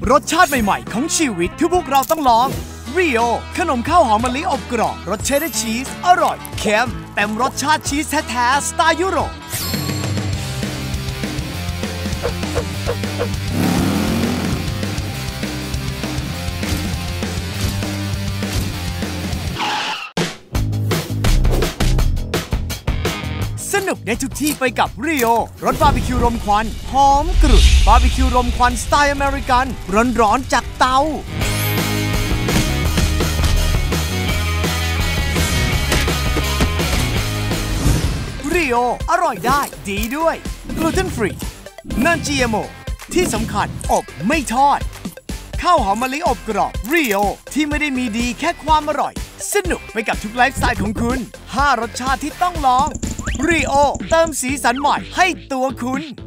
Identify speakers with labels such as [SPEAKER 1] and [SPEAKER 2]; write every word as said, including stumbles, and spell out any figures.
[SPEAKER 1] รสชาติใหม่ๆของชีวิตที่พวกเราต้องลอง Rio ขนมข้าวหอมมะลิอบกรอบรสเชดดาร์ชีสอร่อยเค็มเต็มรสชาติชีสแท้ๆสไตล์ยุโรปสนุกได้ทุกที่ไปกับ Rio รสบาร์บีคิวรมควันหอมกรุ่นบาร์บีคิวรมควันสไตล์อเมริกันร้อนๆจากเตา Rio อร่อยได้ดีด้วยกลูเตนฟรีนัน จี เอ็ม โอ ที่สำคัญอบไม่ทอดข้าวหอมมะลิอบกรอบ Rio ที่ไม่ได้มีดีแค่ความอร่อยสนุกไปกับทุกไลฟ์สไตล์ของคุณห้ารสชาติที่ต้องลอง Rio เติมสีสันใหม่ให้ตัวคุณ